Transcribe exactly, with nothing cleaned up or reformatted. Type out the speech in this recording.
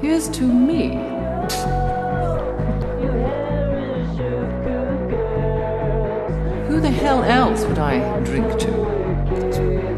Here's to me. Who the hell else would I drink to?